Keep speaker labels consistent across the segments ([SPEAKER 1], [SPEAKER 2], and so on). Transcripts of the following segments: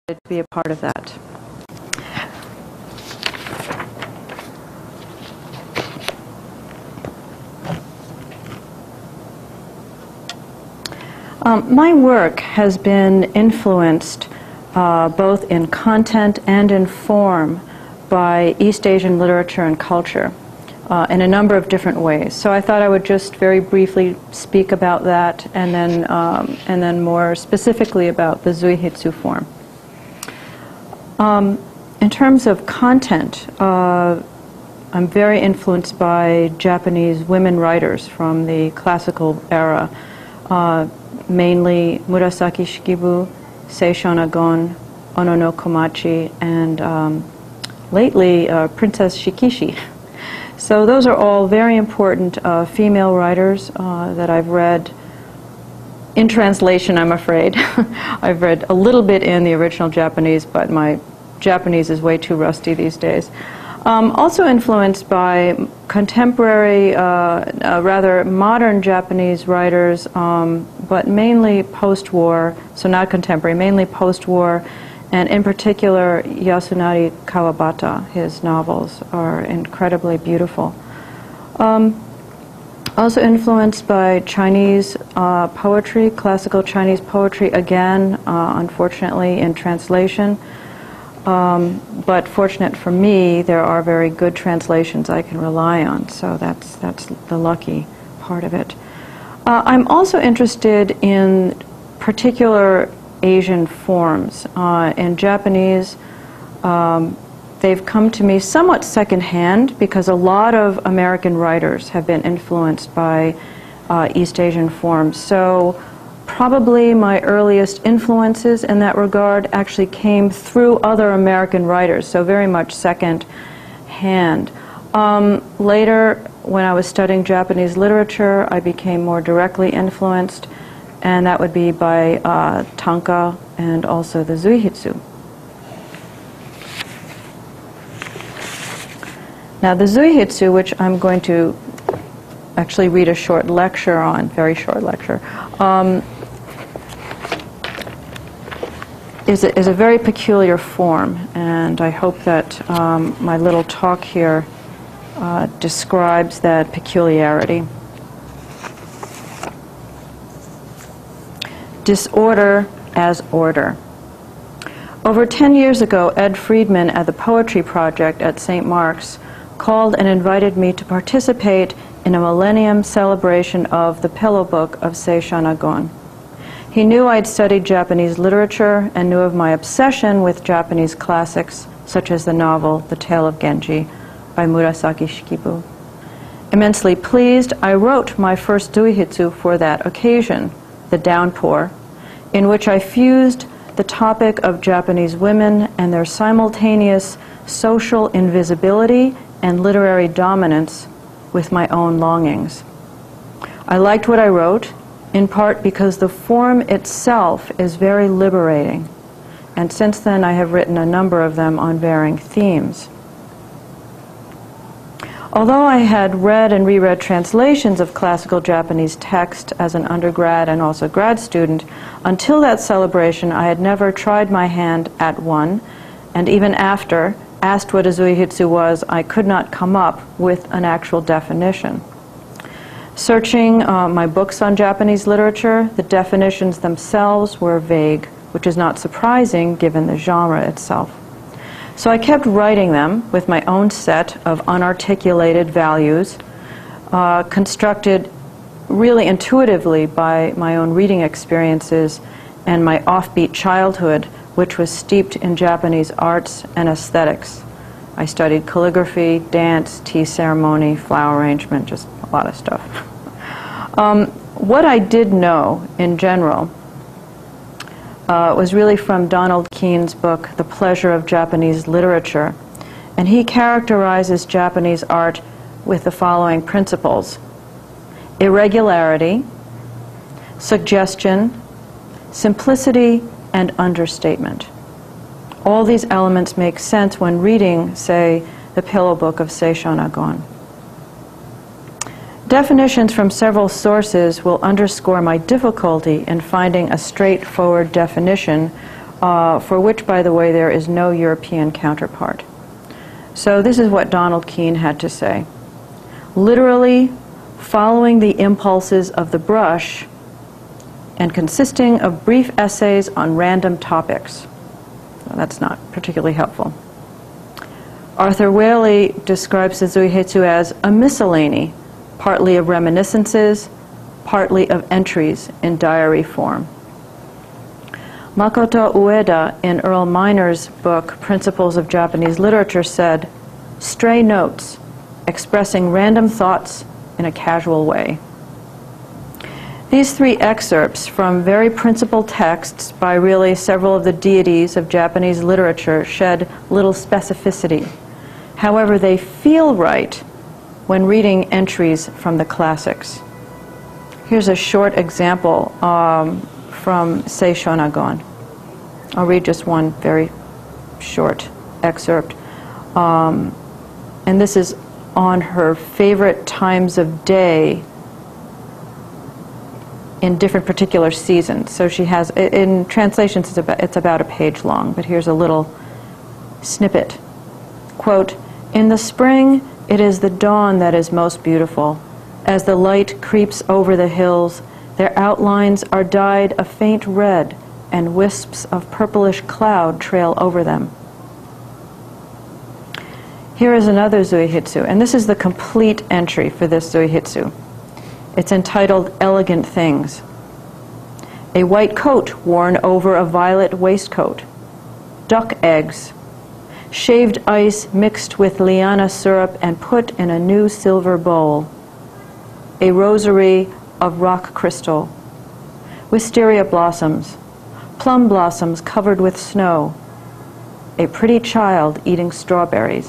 [SPEAKER 1] to be a part of that. My work has been influenced both in content and in form by East Asian literature and culture in a number of different ways. So I thought I would just very briefly speak about that, and then more specifically about the zuihitsu form. In terms of content, I'm very influenced by Japanese women writers from the classical era, mainly Murasaki Shikibu, Sei Shonagon, Ono no Komachi, and lately Princess Shikishi. So those are all very important female writers that I've read in translation, I'm afraid. I've read a little bit in the original Japanese, but my Japanese is way too rusty these days. Also influenced by contemporary, rather modern Japanese writers, but mainly post-war, so not contemporary, mainly post-war, and in particular Yasunari Kawabata. His novels are incredibly beautiful. Also influenced by Chinese poetry, classical Chinese poetry, again, unfortunately in translation. But fortunate for me, there are very good translations I can rely on, so that's the lucky part of it. I'm also interested in particular Asian forms. In Japanese, they've come to me somewhat secondhand because a lot of American writers have been influenced by East Asian forms. So probably my earliest influences in that regard actually came through other American writers, so very much second hand. Later, when I was studying Japanese literature, I became more directly influenced, and that would be by tanka and also the zuihitsu. Now the zuihitsu, which I'm going to actually read a short lecture on, very short lecture, is a very peculiar form, and I hope that my little talk here describes that peculiarity. Disorder as order. Over 10 years ago, Ed Friedman at the Poetry Project at St. Mark's called and invited me to participate in a millennium celebration of the Pillow Book of Sei Shonagon. He knew I'd studied Japanese literature and knew of my obsession with Japanese classics, such as the novel The Tale of Genji by Murasaki Shikibu. Immensely pleased, I wrote my first zuihitsu for that occasion, The Downpour, in which I fused the topic of Japanese women and their simultaneous social invisibility and literary dominance with my own longings. I liked what I wrote, in part because the form itself is very liberating, and since then I have written a number of them on varying themes. Although I had read and reread translations of classical Japanese text as an undergrad and also grad student, until that celebration I had never tried my hand at one, and even after, asked what a zuihitsu was, I could not come up with an actual definition. Searching my books on Japanese literature, the definitions themselves were vague, which is not surprising given the genre itself. So I kept writing them with my own set of unarticulated values, constructed really intuitively by my own reading experiences and my offbeat childhood, which was steeped in Japanese arts and aesthetics. I studied calligraphy, dance, tea ceremony, flower arrangement, just a lot of stuff. What I did know in general was really from Donald Keene's book, The Pleasure of Japanese Literature, and he characterizes Japanese art with the following principles: irregularity, suggestion, simplicity, and understatement. All these elements make sense when reading, say, the Pillow Book of Sei Shonagon. Definitions from several sources will underscore my difficulty in finding a straightforward definition for which, by the way, there is no European counterpart. So this is what Donald Keene had to say. Literally, following the impulses of the brush and consisting of brief essays on random topics. Well, that's not particularly helpful. Arthur Whaley describes the zuihitsu as a miscellany, partly of reminiscences, partly of entries in diary form. Makoto Ueda, in Earl Miner's book, Principles of Japanese Literature, said, "Stray notes, expressing random thoughts in a casual way." These three excerpts from very principled texts by really several of the deities of Japanese literature shed little specificity. However, they feel right when reading entries from the classics. Here's a short example from Sei Shonagon. I'll read just one very short excerpt. And this is on her favorite times of day in different particular seasons. So she has, in translations, it's about a page long, but here's a little snippet. Quote, "In the spring, it is the dawn that is most beautiful. As the light creeps over the hills, their outlines are dyed a faint red, and wisps of purplish cloud trail over them." Here is another zuihitsu, and this is the complete entry for this zuihitsu. It's entitled Elegant Things. A white coat worn over a violet waistcoat. Duck eggs. Shaved ice mixed with liana syrup and put in a new silver bowl. A rosary of rock crystal. Wisteria blossoms. Plum blossoms covered with snow. A pretty child eating strawberries.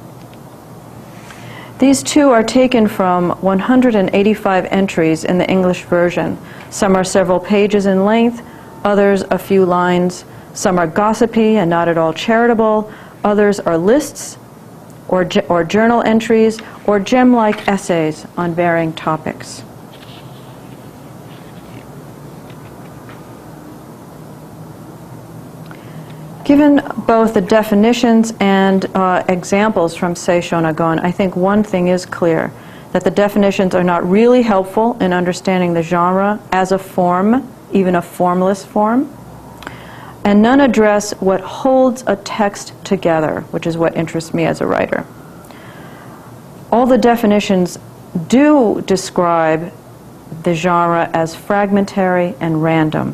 [SPEAKER 1] These two are taken from 185 entries in the English version. Some are several pages in length, others a few lines. Some are gossipy and not at all charitable. Others are lists or journal entries or gem-like essays on varying topics. Given both the definitions and examples from Sei Shonagon, I think one thing is clear, that the definitions are not really helpful in understanding the genre as a form, even a formless form, and none address what holds a text together, which is what interests me as a writer. All the definitions do describe the genre as fragmentary and random.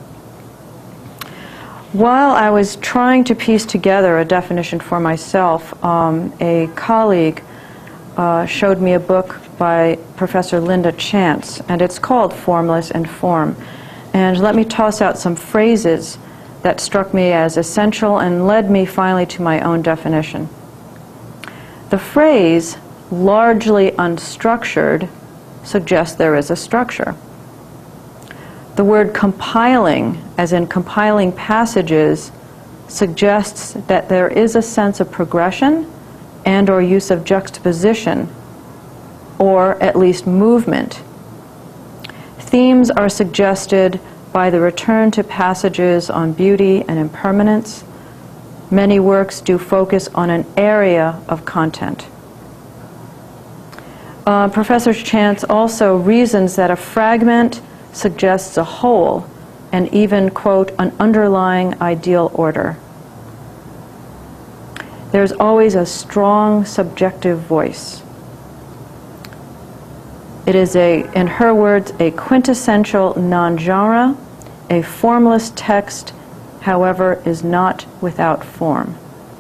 [SPEAKER 1] While I was trying to piece together a definition for myself, a colleague showed me a book by Professor Linda Chance, and it's called Formless and Form. And let me toss out some phrases that struck me as essential and led me finally to my own definition. The phrase, largely unstructured, suggests there is a structure. The word compiling, as in compiling passages, suggests that there is a sense of progression and or use of juxtaposition, or at least movement. Themes are suggested by the return to passages on beauty and impermanence. Many works do focus on an area of content. Professor Chance also reasons that a fragment suggests a whole and even, quote, an underlying ideal order. There's always a strong subjective voice. It is in her words, a quintessential non-genre. A formless text, however, is not without form.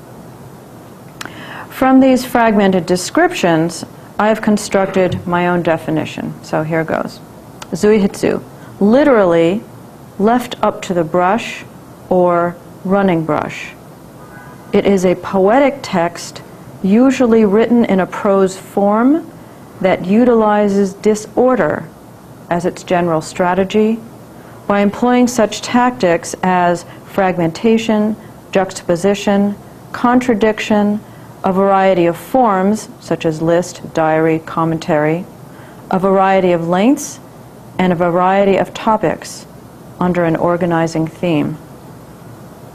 [SPEAKER 1] From these fragmented descriptions, I have constructed my own definition. So here goes. Zuihitsu, literally left up to the brush or running brush. It is a poetic text, usually written in a prose form that utilizes disorder as its general strategy by employing such tactics as fragmentation, juxtaposition, contradiction, a variety of forms, such as list, diary, commentary, a variety of lengths, and a variety of topics under an organizing theme.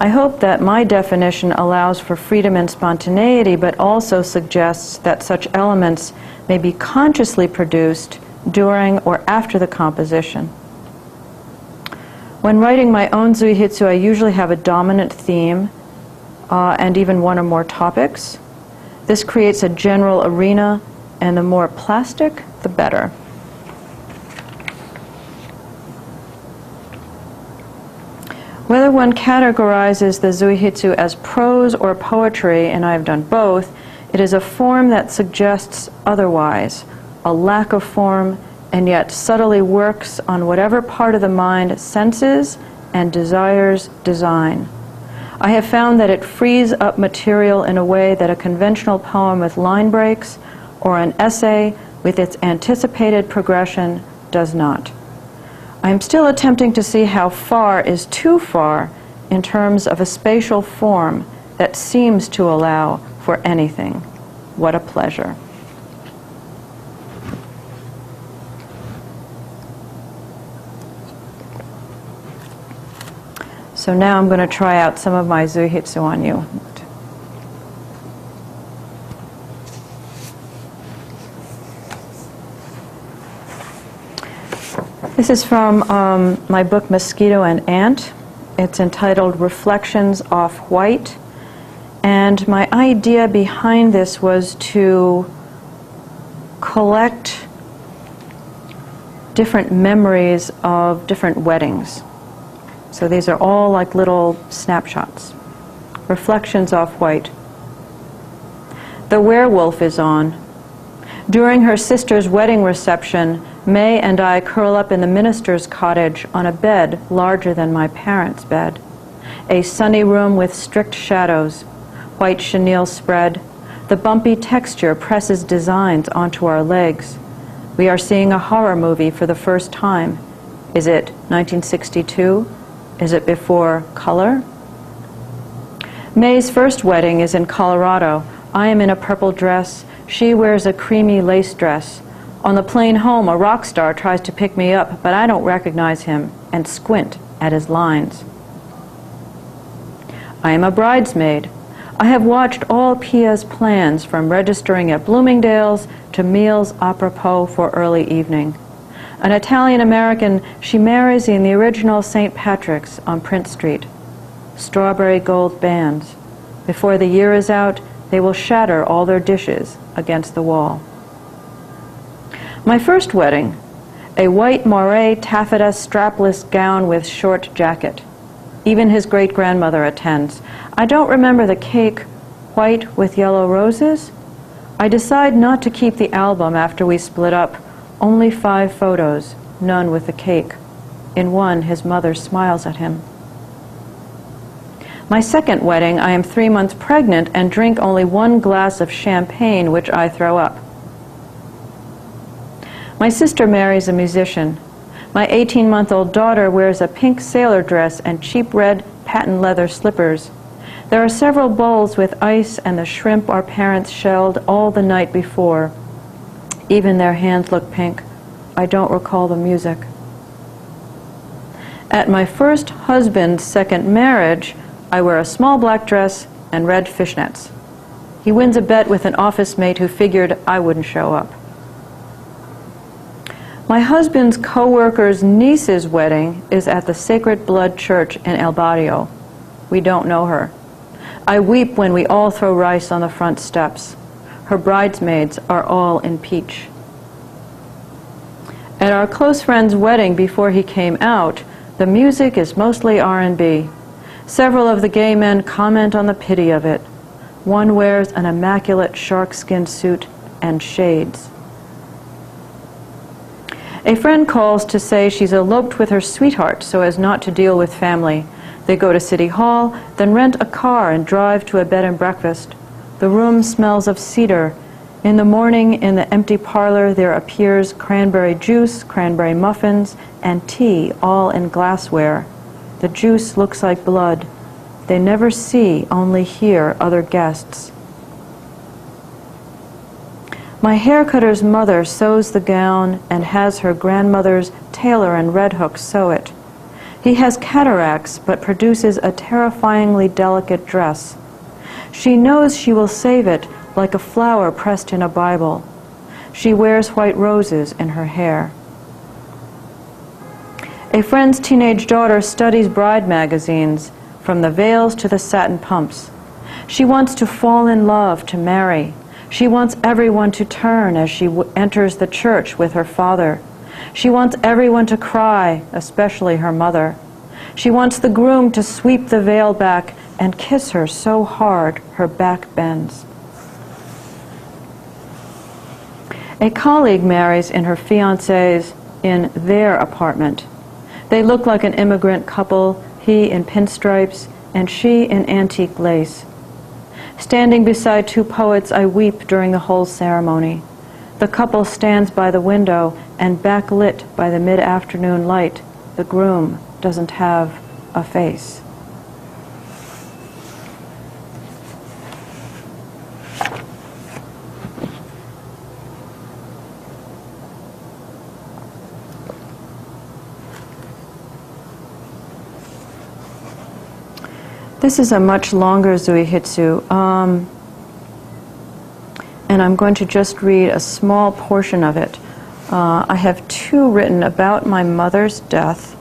[SPEAKER 1] I hope that my definition allows for freedom and spontaneity, but also suggests that such elements may be consciously produced during or after the composition. When writing my own zuihitsu, I usually have a dominant theme and even one or more topics. This creates a general arena, and the more plastic, the better. Whether one categorizes the zuihitsu as prose or poetry, and I have done both, it is a form that suggests otherwise, a lack of form, and yet subtly works on whatever part of the mind senses and desires design. I have found that it frees up material in a way that a conventional poem with line breaks or an essay with its anticipated progression does not. I am still attempting to see how far is too far in terms of a spatial form that seems to allow for anything. What a pleasure. So now I'm going to try out some of my zuihitsu on you. This is from my book Mosquito and Ant. It's entitled Reflections Off White. And my idea behind this was to collect different memories of different weddings. So these are all like little snapshots. Reflections off white. The werewolf is on. During her sister's wedding reception, May and I curl up in the minister's cottage on a bed larger than my parents' bed. A sunny room with strict shadows, white chenille spread. The bumpy texture presses designs onto our legs. We are seeing a horror movie for the first time. Is it 1962? Is it before color? May's first wedding is in Colorado. I am in a purple dress. She wears a creamy lace dress. On the plane home, a rock star tries to pick me up, but I don't recognize him and squint at his lines. I am a bridesmaid. I have watched all Pia's plans, from registering at Bloomingdale's to meals apropos for early evening. An Italian-American, she marries in the original St. Patrick's on Prince Street. Strawberry gold bands. Before the year is out, they will shatter all their dishes against the wall. My first wedding, a white moire taffeta strapless gown with short jacket. Even his great-grandmother attends. I don't remember the cake, white with yellow roses. I decide not to keep the album after we split up. Only 5 photos, none with the cake. In one, his mother smiles at him. My second wedding, I am 3 months pregnant and drink only 1 glass of champagne, which I throw up. My sister marries a musician. My 18-month-old daughter wears a pink sailor dress and cheap red patent leather slippers. There are several bowls with ice and the shrimp our parents shelled all the night before. Even their hands look pink. I don't recall the music. At my first husband's second marriage, I wear a small black dress and red fishnets. He wins a bet with an office mate who figured I wouldn't show up. My husband's co-worker's niece's wedding is at the Sacred Blood Church in El Barrio. We don't know her. I weep when we all throw rice on the front steps. Her bridesmaids are all in peach. At our close friend's wedding before he came out, the music is mostly R&B. Several of the gay men comment on the pity of it. One wears an immaculate shark-skin suit and shades. A friend calls to say she's eloped with her sweetheart so as not to deal with family. They go to City Hall, then rent a car and drive to a bed and breakfast. The room smells of cedar. In the morning, in the empty parlor, there appears cranberry juice, cranberry muffins, and tea, all in glassware. The juice looks like blood. They never see, only hear other guests. My haircutter's mother sews the gown and has her grandmother's tailor and Red Hook sew it. He has cataracts, but produces a terrifyingly delicate dress. She knows she will save it like a flower pressed in a Bible. She wears white roses in her hair. A friend's teenage daughter studies bride magazines, from the veils to the satin pumps. She wants to fall in love, to marry. She wants everyone to turn as she enters the church with her father. She wants everyone to cry, especially her mother. She wants the groom to sweep the veil back and kiss her so hard her back bends. A colleague marries in her fiancé's in their apartment. They look like an immigrant couple, he in pinstripes and she in antique lace. Standing beside two poets, I weep during the whole ceremony. The couple stands by the window, and backlit by the mid-afternoon light, the groom doesn't have a face. This is a much longer zuihitsu, and I'm going to just read a small portion of it. I have two written about my mother's death.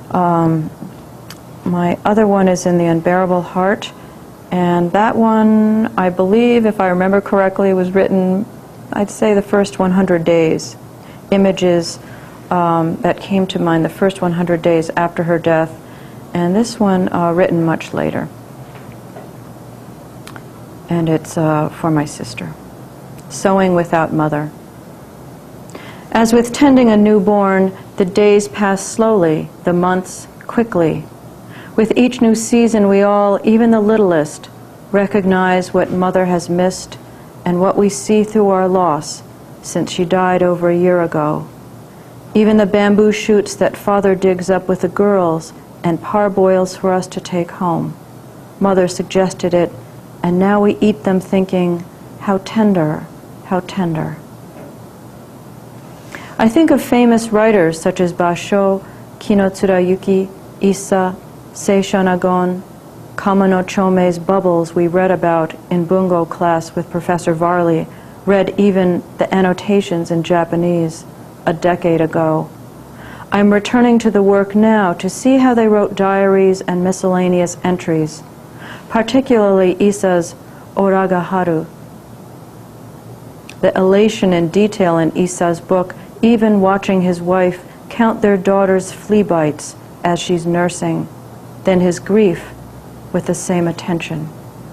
[SPEAKER 1] My other one is in The Unbearable Heart, and that one, I believe, if I remember correctly, was written, I'd say, the first 100 days. Images that came to mind the first 100 days after her death, and this one written much later. And it's for my sister. Sewing without mother. As with tending a newborn, the days pass slowly, the months quickly. With each new season, we all, even the littlest, recognize what mother has missed and what we see through our loss since she died over a year ago. Even the bamboo shoots that father digs up with the girls and parboils for us to take home. Mother suggested it, and now we eat them thinking, how tender, how tender. I think of famous writers such as Basho, Kinotsurayuki, Issa, Sei Shonagon, Kama no Chomei's Bubbles we read about in Bungo class with Professor Varley, read even the annotations in Japanese a decade ago. I'm returning to the work now to see how they wrote diaries and miscellaneous entries, particularly Issa's Oraga Haru. The elation and detail in Issa's book, even watching his wife count their daughter's flea bites as she's nursing, then his grief with the same attention.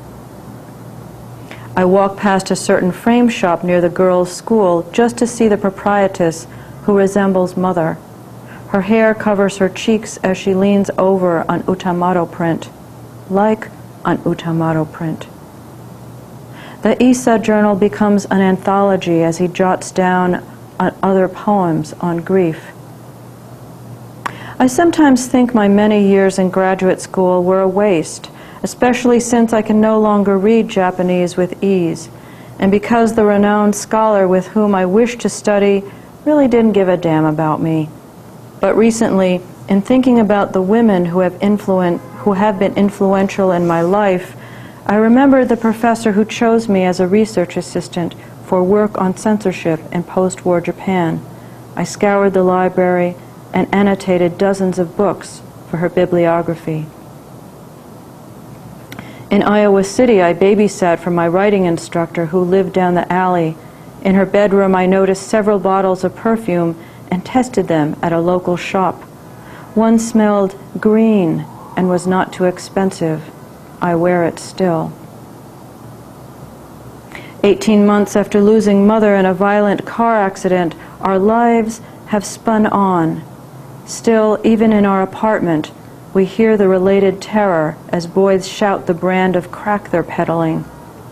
[SPEAKER 1] I walk past a certain frame shop near the girls' school just to see the proprietress who resembles mother. Her hair covers her cheeks as she leans over on Utamaro print, like an Utamaro print. The Issa journal becomes an anthology as he jots down other poems on grief. I sometimes think my many years in graduate school were a waste, especially since I can no longer read Japanese with ease, and because the renowned scholar with whom I wished to study really didn't give a damn about me. But recently, in thinking about the women who have been influential in my life, I remembered the professor who chose me as a research assistant for work on censorship in post-war Japan. I scoured the library and annotated dozens of books for her bibliography. In Iowa City, I babysat for my writing instructor who lived down the alley. In her bedroom, I noticed several bottles of perfume and tested them at a local shop. One smelled green and was not too expensive. I wear it still. 18 months after losing mother in a violent car accident, our lives have spun on. Still, even in our apartment, we hear the related terror as boys shout the brand of crack they're peddling.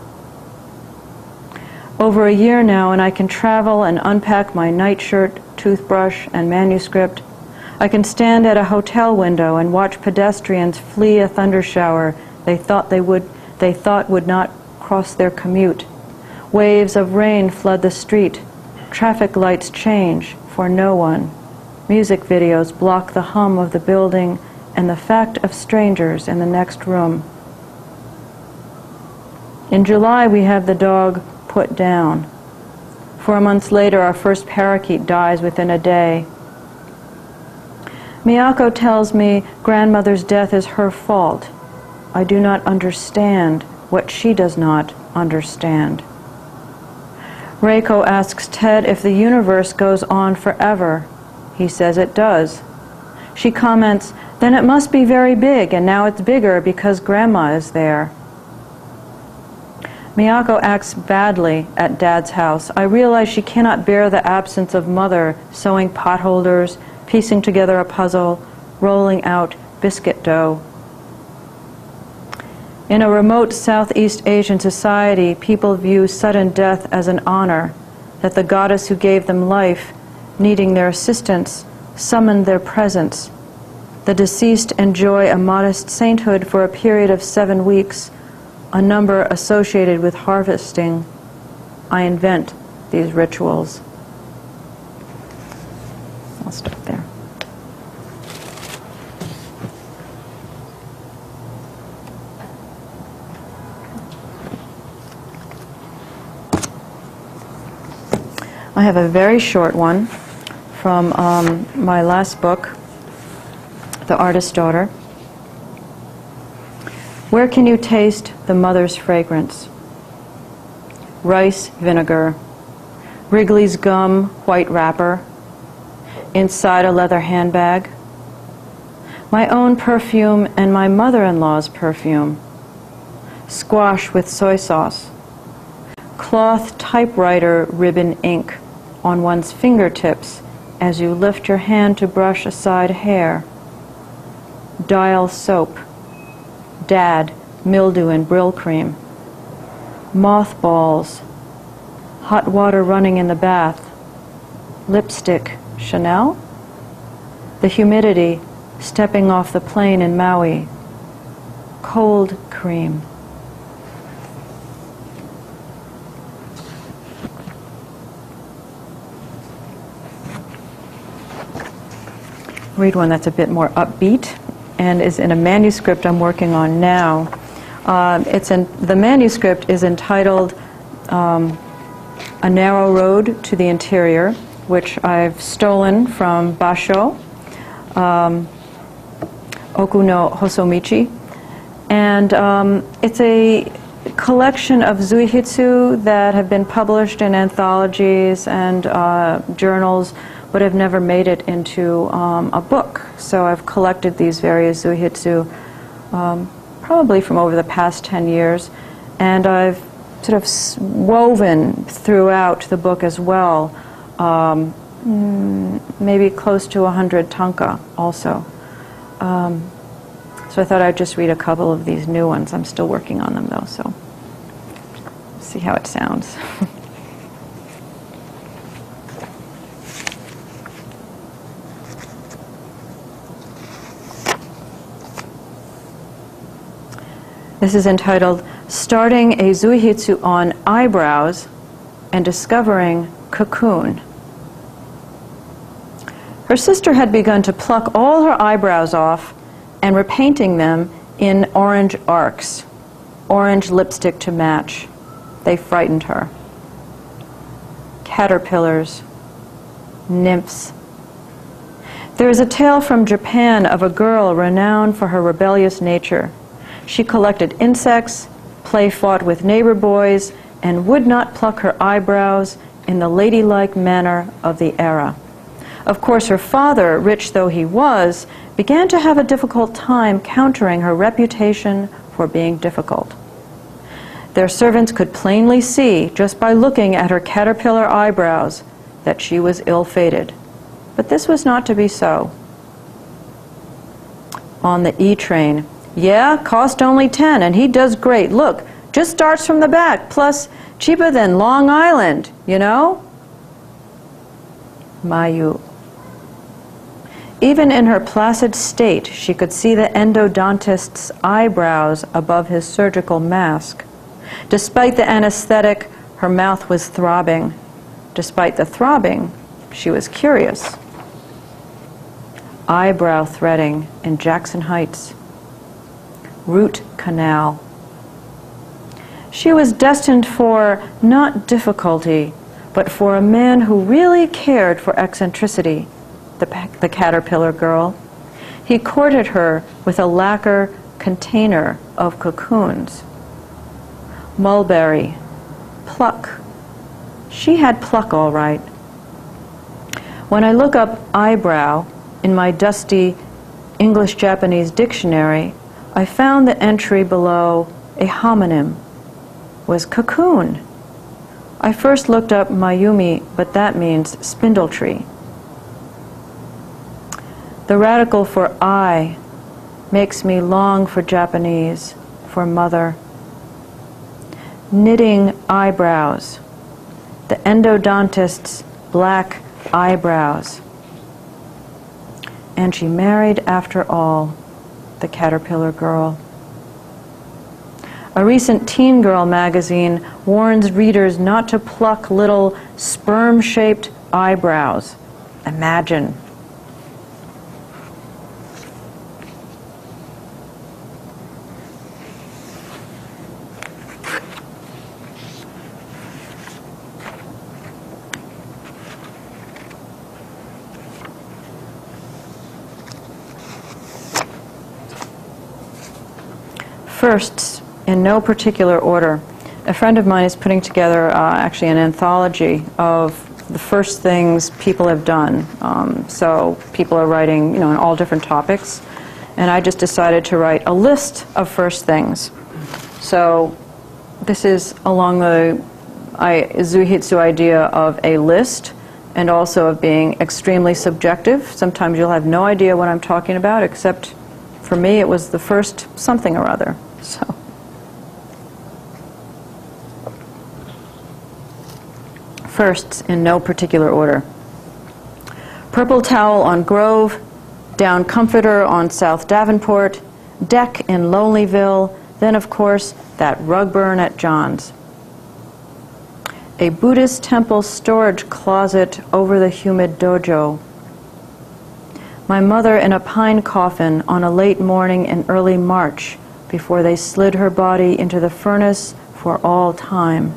[SPEAKER 1] Over a year now, and I can travel and unpack my nightshirt, toothbrush, and manuscript. I can stand at a hotel window and watch pedestrians flee a thundershower they thought would not cross their commute. Waves of rain flood the street. Traffic lights change for no one. Music videos block the hum of the building and the fact of strangers in the next room. In July, we have the dog put down. 4 months later, our first parakeet dies within a day. Miyako tells me grandmother's death is her fault. I do not understand what she does not understand. Reiko asks Ted if the universe goes on forever. He says it does. She comments, then it must be very big, and now it's bigger because Grandma is there. Miyako acts badly at Dad's house. I realize she cannot bear the absence of Mother sewing potholders, piecing together a puzzle, rolling out biscuit dough. In a remote Southeast Asian society, people view sudden death as an honor, that the goddess who gave them life, needing their assistance, summoned their presence. The deceased enjoy a modest sainthood for a period of 7 weeks, a number associated with harvesting. I invent these rituals. I'll stop there. I have a very short one from my last book, The Artist's Daughter. Where can you taste the mother's fragrance? Rice vinegar, Wrigley's gum white wrapper, inside a leather handbag, my own perfume and my mother-in-law's perfume, squash with soy sauce, cloth typewriter ribbon ink on one's fingertips as you lift your hand to brush aside hair, dial soap, Dad, mildew and brill cream, mothballs, hot water running in the bath, lipstick, Chanel, the humidity, stepping off the plane in Maui, cold cream. Read one that's a bit more upbeat and is in a manuscript I'm working on now. The manuscript is entitled A Narrow Road to the Interior, which I've stolen from Basho, Oku no Hosomichi. And it's a collection of zuihitsu that have been published in anthologies and journals, but have never made it into a book. So I've collected these various zuihitsu probably from over the past 10 years, and I've sort of woven throughout the book as well, maybe close to 100 tanka also. So I thought I'd just read a couple of these new ones. I'm still working on them though, so see how it sounds. This is entitled, Starting a Zuihitsu on Eyebrows and Discovering Cocoon. Her sister had begun to pluck all her eyebrows off and repainting them in orange arcs, orange lipstick to match. They frightened her. Caterpillars, nymphs. There is a tale from Japan of a girl renowned for her rebellious nature. She collected insects, play-fought with neighbor boys, and would not pluck her eyebrows in the ladylike manner of the era. Of course, her father, rich though he was, began to have a difficult time countering her reputation for being difficult. Their servants could plainly see, just by looking at her caterpillar eyebrows, that she was ill-fated. But this was not to be so. On the E-train, yeah, cost only 10, and he does great. Look, just starts from the back, plus cheaper than Long Island, you know? Mayu. Even in her placid state, she could see the endodontist's eyebrows above his surgical mask. Despite the anesthetic, her mouth was throbbing. Despite the throbbing, she was curious. eyebrow threading in Jackson Heights, root canal. She was destined for not difficulty, but for a man who really cared for eccentricity, the caterpillar girl. He courted her with a lacquer container of cocoons. Mulberry, pluck. She had pluck all right. When I look up eyebrow in my dusty English-Japanese dictionary, I found the entry below a homonym was cocoon. I first looked up Mayumi, but that means spindle tree. The radical for I makes me long for Japanese, for mother. Knitting eyebrows, the endodontist's black eyebrows. And she married after all, the caterpillar girl. A recent teen girl magazine warns readers not to pluck little sperm-shaped eyebrows. Imagine. Firsts, in no particular order. A friend of mine is putting together actually an anthology of the first things people have done. So people are writing, on all different topics. And I just decided to write a list of first things. So this is along the zuihitsu idea of a list and also of being extremely subjective. Sometimes you'll have no idea what I'm talking about, except for me it was the first something or other. So, firsts in no particular order. Purple towel on Grove, down comforter on South Davenport, deck in Lonelyville, then of course that rug burn at John's. A Buddhist temple storage closet over the humid dojo. My mother in a pine coffin on a late morning in early March, before they slid her body into the furnace for all time.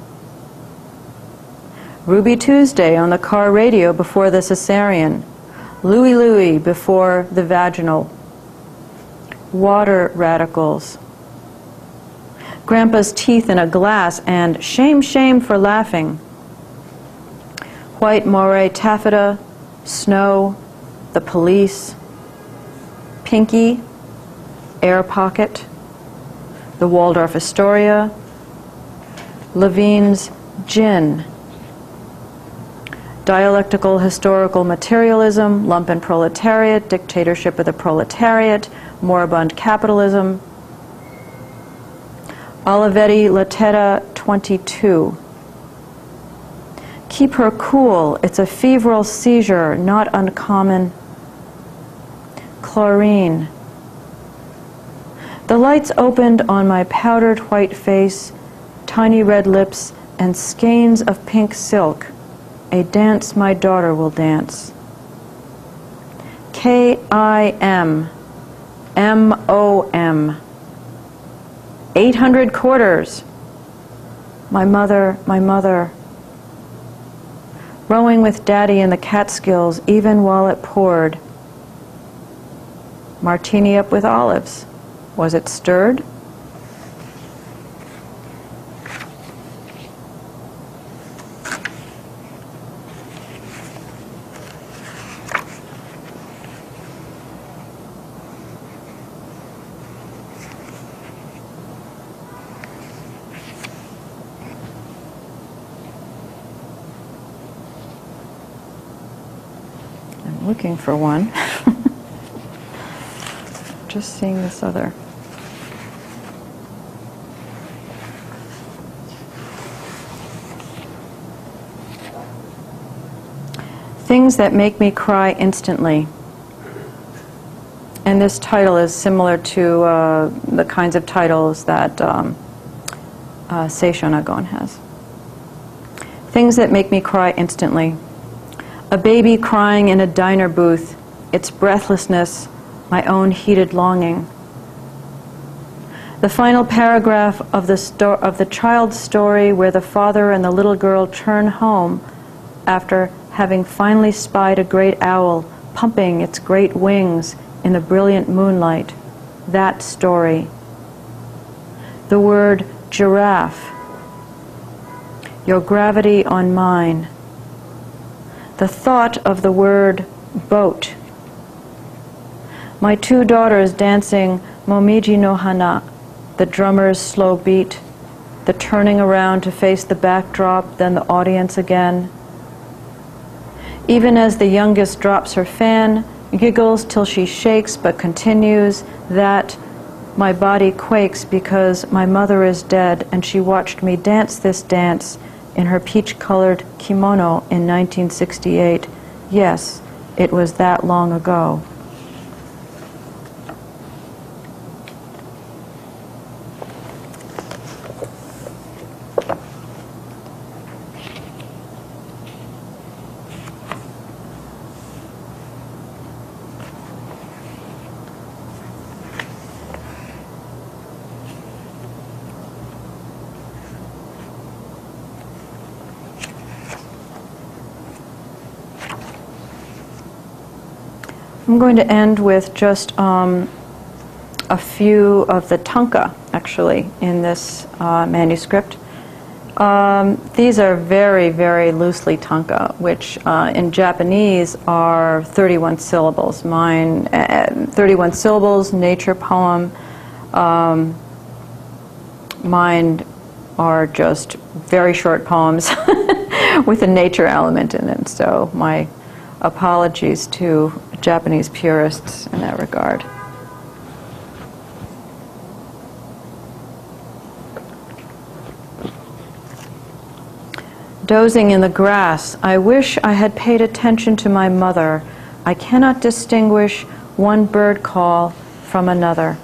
[SPEAKER 1] Ruby Tuesday on the car radio before the cesarean. Louie Louie before the vaginal. Water radicals. Grandpa's teeth in a glass and shame, shame for laughing. White moire taffeta, snow, the police. Pinky, air pocket. The Waldorf Astoria, Levine's gin, dialectical historical materialism, lumpen proletariat, dictatorship of the proletariat, moribund capitalism, Olivetti Latera 22. Keep her cool, it's a febrile seizure, not uncommon. Chlorine. The lights opened on my powdered white face, tiny red lips, and skeins of pink silk. A dance my daughter will dance. K-I-M. M-O-M. 800 quarters. My mother, my mother. Rowing with Daddy in the Catskills, even while it poured. Martini up with olives. Was it stirred? I'm looking for one. Just seeing this other. Things that make me cry instantly. And this title is similar to the kinds of titles that Sei Shonagon has. Things that make me cry instantly. A baby crying in a diner booth its breathlessness, my own heated longing. The final paragraph of the child's story, where the father and the little girl turn home after having finally spied a great owl pumping its great wings in the brilliant moonlight, that story. The word giraffe, your gravity on mine. The thought of the word boat. My two daughters dancing Momiji no Hana, the drummer's slow beat, the turning around to face the backdrop, then the audience again. Even as the youngest drops her fan, giggles till she shakes but continues, that my body quakes because my mother is dead and she watched me dance this dance in her peach-colored kimono in 1968. Yes, it was that long ago. I'm going to end with just a few of the tanka, actually, in this manuscript. These are very, very loosely tanka, which in Japanese are 31 syllables. Mine, 31 syllables, nature poem. Mine are just very short poems with a nature element in it. So my apologies to Japanese purists in that regard. Dozing in the grass, I wish I had paid attention to my mother. I cannot distinguish one bird call from another.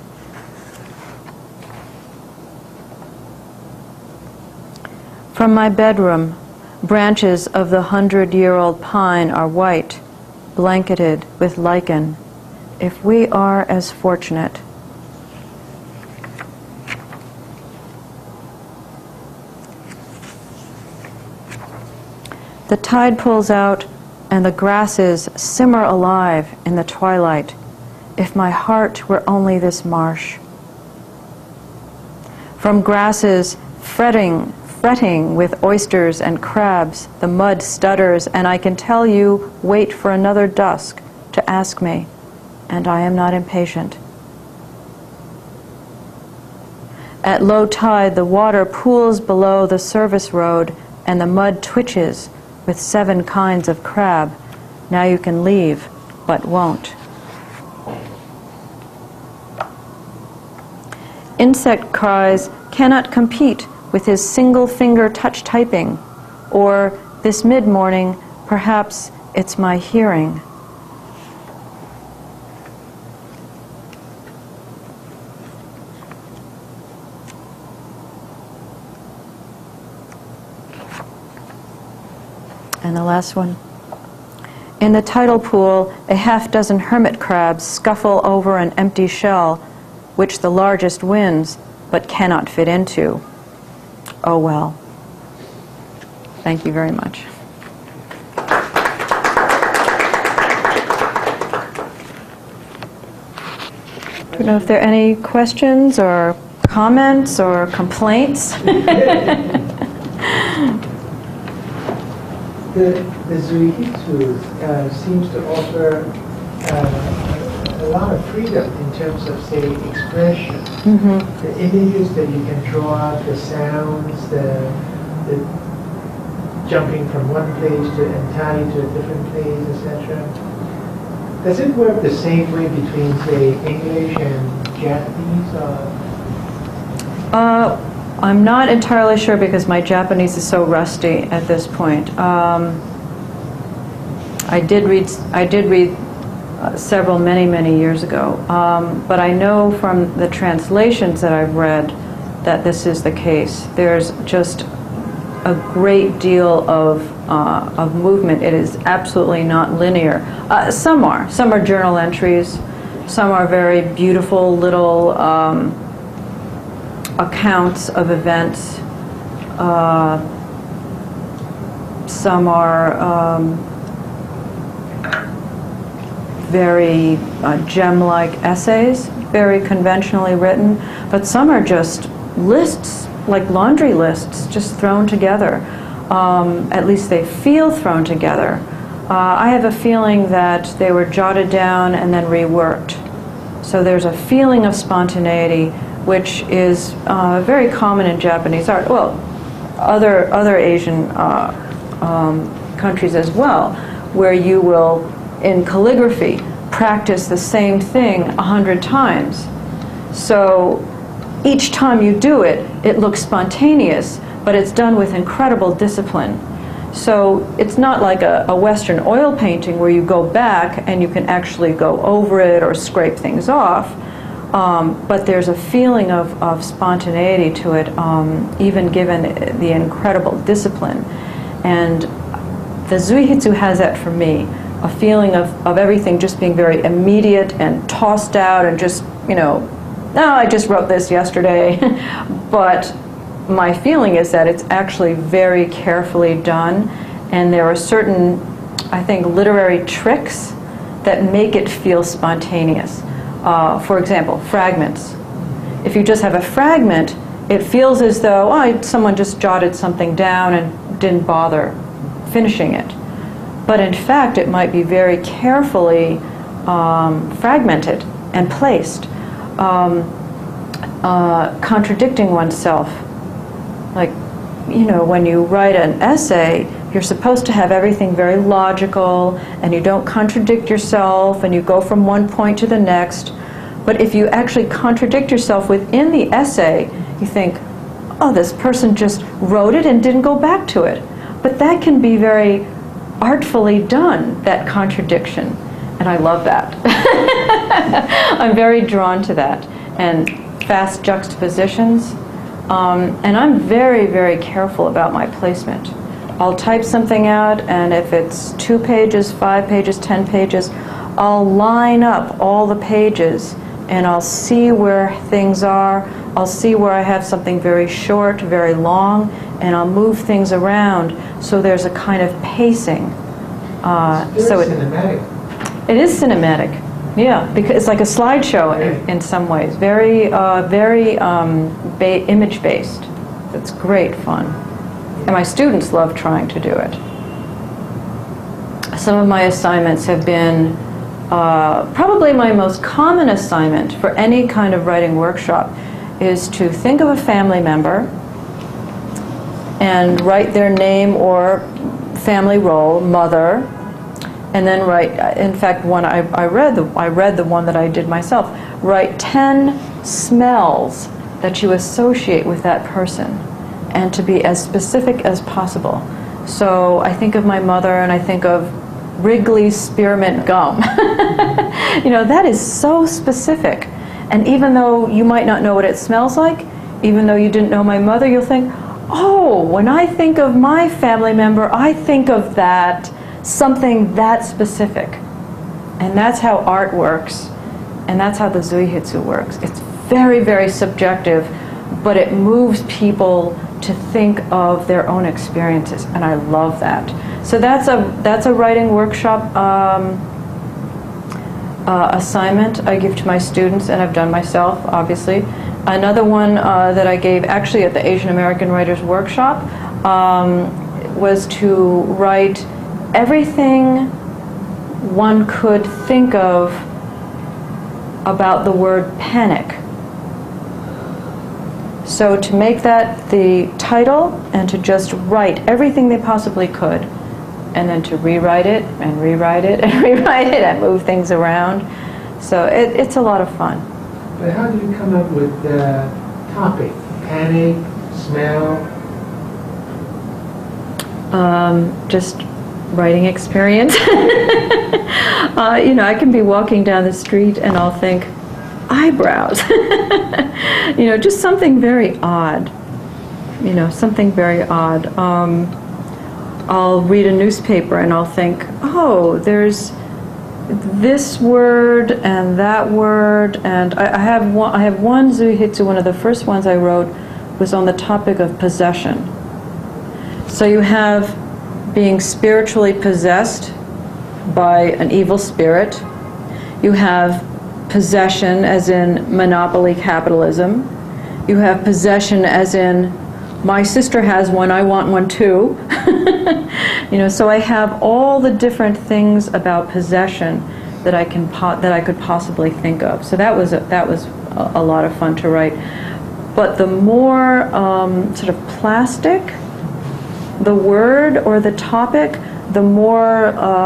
[SPEAKER 1] From my bedroom, branches of the 100-year-old pine are white, blanketed with lichen, if we are as fortunate. The tide pulls out and the grasses simmer alive in the twilight, if my heart were only this marsh. From grasses fretting with oysters and crabs, the mud stutters, and I can tell you, wait for another dusk to ask me, and I am not impatient. At low tide, the water pools below the service road, and the mud twitches with 7 kinds of crab. Now you can leave, but won't. Insect cries cannot compete with his single-finger touch typing, or this mid-morning, perhaps it's my hearing. And the last one. In the tidal pool, a half-dozen hermit crabs scuffle over an empty shell, which the largest wins, but cannot fit into. Oh well. Thank you very much. I don't know if there are any questions or comments or complaints.
[SPEAKER 2] The zuihitsu seems to offer a lot of freedom in terms of, say, expression. Mm-hmm. The images that you can draw, the sounds, the jumping from one place to entirely to a different place, etc. Does it work the same way between, say, English and Japanese?
[SPEAKER 1] I'm not entirely sure because my Japanese is so rusty at this point. I did read several many years ago, but I know from the translations that I've read that this is the case. There's just a great deal of movement. It is absolutely not linear. Some are. Some are journal entries. Some are very beautiful little accounts of events. Some are very gem-like essays, very conventionally written, but some are just lists, like laundry lists, just thrown together. At least they feel thrown together. I have a feeling that they were jotted down and then reworked. So there's a feeling of spontaneity, which is very common in Japanese art. Well, other Asian countries as well, where you will, in calligraphy, practice the same thing 100 times. So each time you do it, it looks spontaneous, but it's done with incredible discipline. So it's not like a Western oil painting where you go back and you can actually go over it or scrape things off, but there's a feeling of spontaneity to it, even given the incredible discipline. And the zuihitsu has that for me, a feeling of everything just being very immediate and tossed out and just, you know, no, I just wrote this yesterday. But my feeling is that it's actually very carefully done, and there are certain, I think, literary tricks that make it feel spontaneous. For example, fragments. If you just have a fragment, it feels as though someone just jotted something down and didn't bother finishing it. But in fact, it might be very carefully fragmented and placed, contradicting oneself. Like, you know, when you write an essay, you're supposed to have everything very logical, and you don't contradict yourself, and you go from one point to the next. But if you actually contradict yourself within the essay, you think, oh, this person just wrote it and didn't go back to it. But that can be very artfully done, that contradiction. And I love that. I'm very drawn to that. And fast juxtapositions. And I'm very, very careful about my placement. I'll type something out, and if it's 2 pages, 5 pages, 10 pages, I'll line up all the pages, and I'll see where things are. I'll see where I have something very short, very long, and I'll move things around so there's a kind of pacing.
[SPEAKER 2] It's very cinematic.
[SPEAKER 1] It is cinematic, yeah, because it's like a slideshow in some ways. Very, very image-based. It's great fun. And my students love trying to do it. Some of my assignments have been probably my most common assignment for any kind of writing workshop is to think of a family member and write their name or family role, mother, and then write, in fact, one I read the one that I did myself, write 10 smells that you associate with that person, and to be as specific as possible. So I think of my mother and I think of Wrigley's spearmint gum. You know, that is so specific. And even though you might not know what it smells like, even though you didn't know my mother, you'll think, oh, when I think of my family member, I think of that, something that specific. And that's how art works, and that's how the zuihitsu works. It's very, very subjective, but it moves people to think of their own experiences, and I love that. So that's a writing workshop assignment I give to my students, and I've done myself, obviously. Another one that I gave actually at the Asian American Writers Workshop was to write everything one could think of about the word panic. So to make that the title and to just write everything they possibly could, and then to rewrite it and rewrite it and rewrite it and move things around. So it's a lot of fun.
[SPEAKER 2] But how do you come up with the topic? Panic, smell?
[SPEAKER 1] Just writing experience. You know, I can be walking down the street and I'll think, eyebrows. You know, just something very odd. you know, something very odd. I'll read a newspaper and I'll think, oh, there's this word and that word, and I have one zuihitsu. One of the first ones I wrote was on the topic of possession. So you have being spiritually possessed by an evil spirit. You have possession as in monopoly capitalism. You have possession as in my sister has one, I want one too. You know, so I have all the different things about possession that I could possibly think of. So that was a lot of fun to write. But the more sort of plastic the word or the topic, the more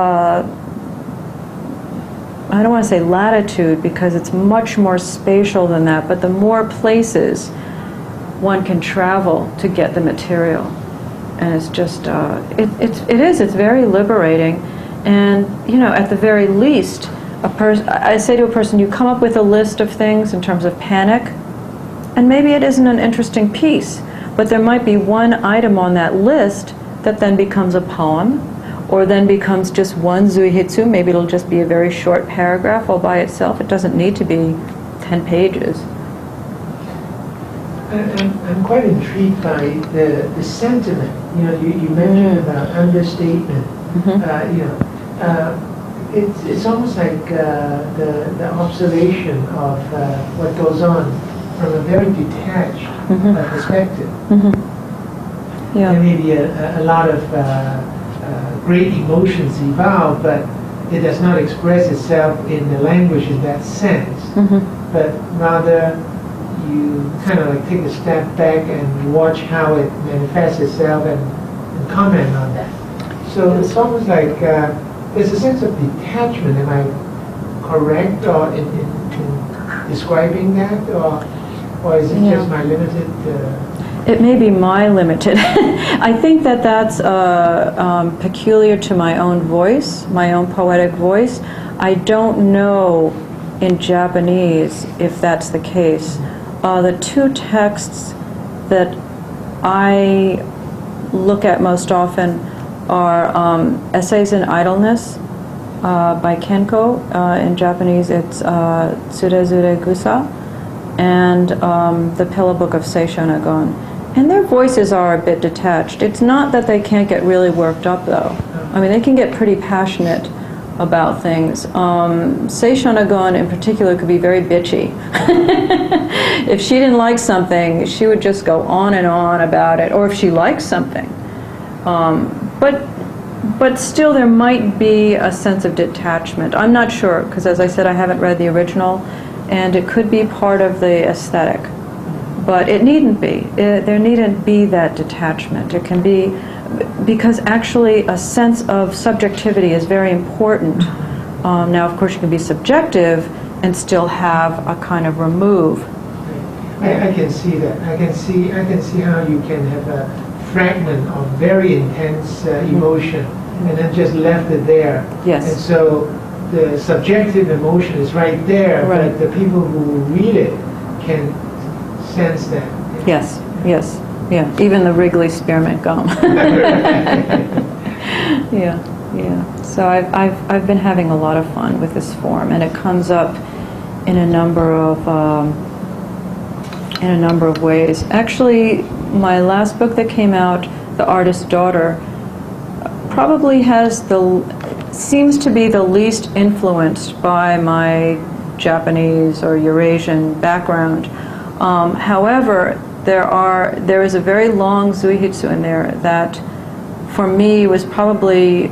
[SPEAKER 1] I don't want to say latitude because it's much more spatial than that, but the more places one can travel to get the material. And it's just, it's very liberating. And, you know, at the very least, I say to a person, you come up with a list of things in terms of panic, and maybe it isn't an interesting piece, but there might be one item on that list that then becomes a poem, or then becomes just one zuihitsu. Maybe it'll just be a very short paragraph all by itself. It doesn't need to be 10 pages.
[SPEAKER 2] I'm quite intrigued by the sentiment. You know, you mentioned about understatement. You know, it's almost like the observation of what goes on from a very detached perspective.
[SPEAKER 1] Yeah.
[SPEAKER 2] There may be a lot of great emotions involved, but it does not express itself in the language in that sense. But rather, you kind of like take a step back and watch how it manifests itself and comment on that. So it's almost like there's a sense of detachment. Am I correct or in describing that, or is it just my limited?
[SPEAKER 1] It may be my limited. I think that that's peculiar to my own voice, my own poetic voice. I don't know in Japanese if that's the case. The two texts that I look at most often are Essays in Idleness by Kenko. In Japanese it's Tsurezure Gusa, and the Pillow Book of Sei Shonagon. And their voices are a bit detached. It's not that they can't get really worked up, though. I mean, they can get pretty passionate about things. Sei Shonagon in particular could be very bitchy. If she didn't like something, she would just go on and on about it, or if she likes something. But still there might be a sense of detachment. I'm not sure, because as I said, I haven't read the original, and it could be part of the aesthetic. But it needn't be. There needn't be that detachment. It can be, because actually a sense of subjectivity is very important. Now, of course, you can be subjective and still have a kind of remove.
[SPEAKER 2] I can see that. I can see how you can have a fragment of very intense emotion and then just left it there.
[SPEAKER 1] Yes.
[SPEAKER 2] And so the subjective emotion is right there, but the people who read it can sense that.
[SPEAKER 1] Yes, yes, yeah. Even the Wrigley spearmint gum. Yeah. So I've been having a lot of fun with this form, and it comes up in a number of ways. Actually, my last book that came out, The Artist's Daughter, probably seems to be the least influenced by my Japanese or Eurasian background. However, there is a very long zuihitsu in there that, for me, was probably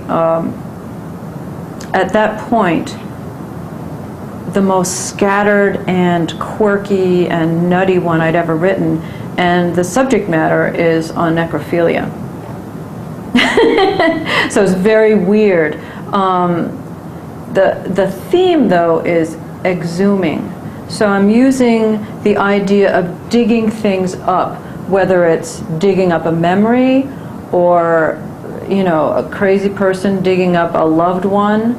[SPEAKER 1] at that point the most scattered and quirky and nutty one I'd ever written, and the subject matter is on necrophilia. So it's very weird. The theme, though, is exhuming. So I'm using the idea of digging things up, whether it's digging up a memory or, you know, a crazy person digging up a loved one,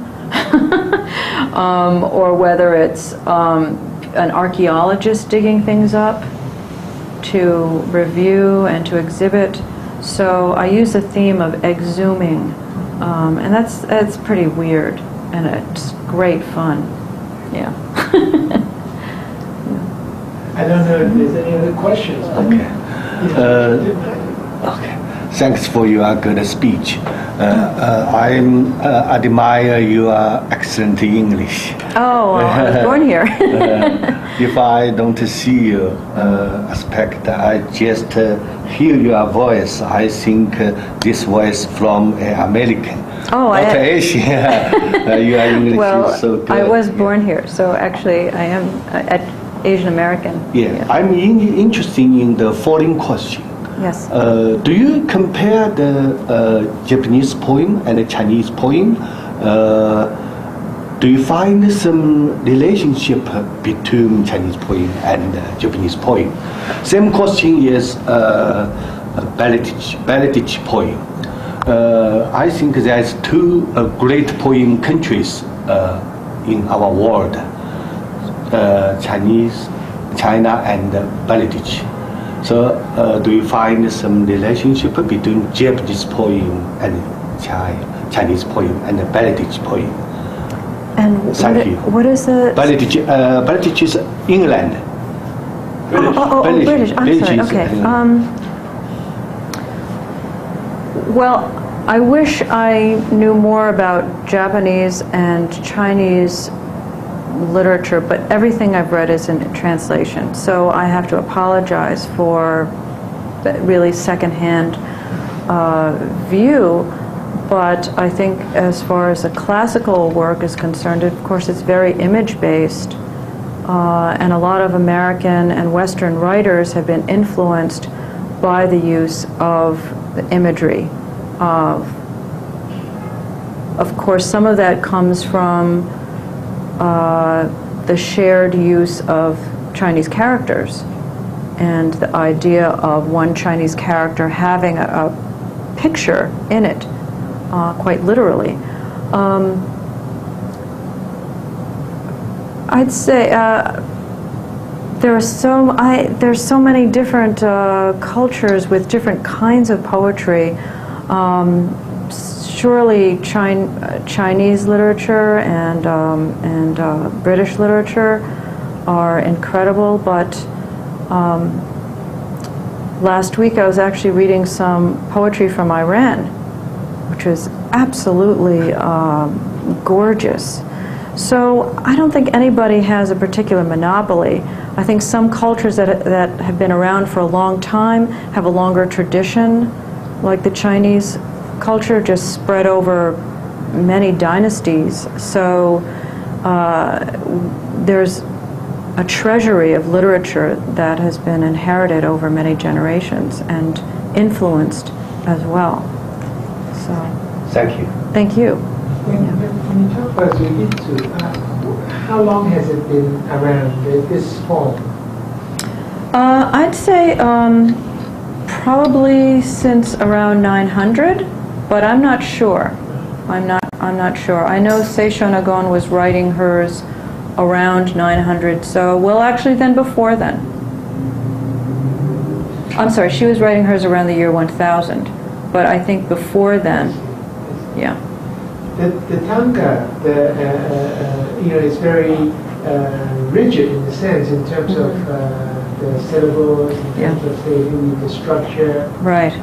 [SPEAKER 1] or whether it's an archaeologist digging things up. to review and to exhibit. So I use the theme of exhuming, and that's pretty weird, and it's great fun. Yeah.
[SPEAKER 2] I don't know if there's any other questions.
[SPEAKER 3] Okay. Okay. Thanks for your good speech. I admire your excellent English.
[SPEAKER 1] Oh, well, I was born here.
[SPEAKER 3] If I don't see your aspect, I just hear your voice. I think this voice from an American.
[SPEAKER 1] Oh,
[SPEAKER 3] not Asian. Your English
[SPEAKER 1] well,
[SPEAKER 3] is so good.
[SPEAKER 1] I was born here, so actually I am Asian American.
[SPEAKER 3] Yeah, I'm interested in the foreign question.
[SPEAKER 1] Yes.
[SPEAKER 3] Do you compare the Japanese poem and the Chinese poem? Do you find some relationship between Chinese poem and Japanese poem? Same question is balletich poem. I think there's two great poem countries in our world, China and Bangladesh. So do you find some relationship between Japanese poem and Chinese poem and the Bangladesh poem?
[SPEAKER 1] And
[SPEAKER 3] Thank you.
[SPEAKER 1] What is the...
[SPEAKER 3] Bangladesh is England.
[SPEAKER 1] British. I'm sorry. Okay. Well, I wish I knew more about Japanese and Chinese literature, but everything I've read is in translation, so I have to apologize for that really secondhand view. But I think as far as the classical work is concerned, of course it's very image-based, and a lot of American and Western writers have been influenced by the use of the imagery. Of course, some of that comes from the shared use of Chinese characters and the idea of one Chinese character having a picture in it, quite literally. I'd say there's so many different cultures with different kinds of poetry. Surely Chinese literature and British literature are incredible, but last week I was actually reading some poetry from Iran, which was absolutely gorgeous. So I don't think anybody has a particular monopoly. I think some cultures that have been around for a long time have a longer tradition, like the Chinese culture just spread over many dynasties. So there's a treasury of literature that has been inherited over many generations and influenced as well. So
[SPEAKER 3] thank you.
[SPEAKER 1] Thank you.
[SPEAKER 2] When you talk about zuihitsu, how long has it been around, this form?
[SPEAKER 1] I'd say probably since around 900, but I'm not sure. I'm not sure. I know Sei Shonagon was writing hers around 900, so well, actually then before then. I'm sorry, she was writing hers around the year 1000, but I think before then, yeah.
[SPEAKER 2] The tanka, is very rigid in the sense, in terms of the syllables, in terms of the structure.
[SPEAKER 1] Right.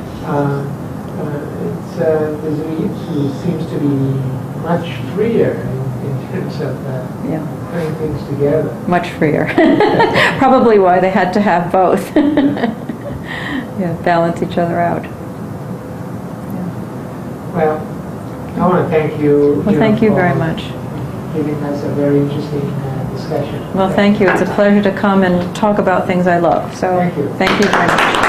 [SPEAKER 2] The zuihitsu seems to be much freer in terms of putting things together.
[SPEAKER 1] Much freer. Probably why they had to have both. Yeah, balance each other out. Yeah.
[SPEAKER 2] Well, I want to thank you.
[SPEAKER 1] Well, thank you very much.
[SPEAKER 2] Giving us a very interesting discussion.
[SPEAKER 1] Well, thank you. It's a pleasure to come and talk about things I love. So,
[SPEAKER 2] thank you.
[SPEAKER 1] Thank you very much.